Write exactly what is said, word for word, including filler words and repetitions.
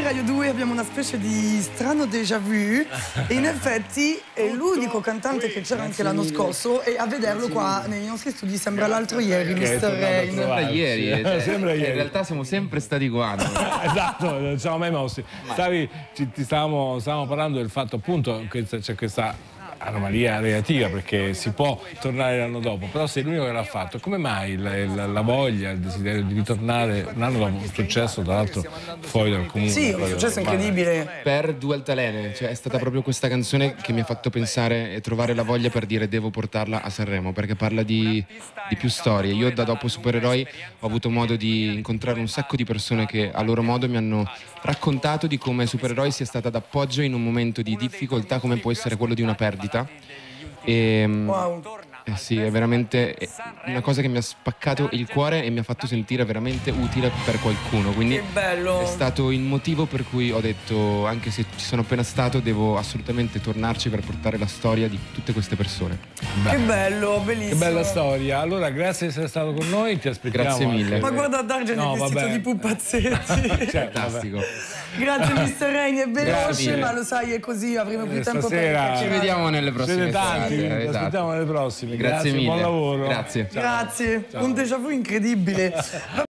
Noi Radio due abbiamo una specie di strano déjà vu e in effetti è l'unico cantante che c'era anche l'anno scorso e a vederlo qua nei nostri studi sembra l'altro ieri, mister Rain. Sembra ieri, cioè, Sembra ieri. in realtà siamo sempre stati qua. Esatto, non ci siamo mai mossi. Stavi, ci, ti stavamo, stavamo parlando del fatto appunto che c'è questa anomalia relativa perché si può tornare l'anno dopo, però sei l'unico che l'ha fatto. Come mai la, la, la voglia, il desiderio di ritornare un anno dopo un successo tra l'altro fuori dal comune? Sì, un successo incredibile. Per Due Altalene, cioè è stata proprio questa canzone che mi ha fatto pensare e trovare la voglia per dire devo portarla a Sanremo, perché parla di, di più storie. Io da dopo Supereroi ho avuto modo di incontrare un sacco di persone che a loro modo mi hanno raccontato di come Supereroi sia stata d'appoggio in un momento di difficoltà come può essere quello di una perdita. E, Wow. eh sì, è veramente una cosa che mi ha spaccato il cuore e mi ha fatto sentire veramente utile per qualcuno. Quindi Che bello. è stato il motivo per cui ho detto, anche se ci sono appena stato, devo assolutamente tornarci per portare la storia di tutte queste persone. Che bello, bellissimo. Che bella storia. Allora, grazie di essere stato con noi, ti aspettiamo. Grazie mille. Anche... Ma guarda Darge nel No, vestito vabbè. di pupazzetti. Cioè, Fantastico. Grazie mister Rain, è veloce, Grazie. ma lo sai, è così, avremo più Eh, tempo stasera- per Ci vediamo nelle prossime Siete tanti, serate, ti esatto. aspettiamo nelle prossime. Grazie mille. Buon lavoro. Grazie. Grazie, un déjà vu incredibile.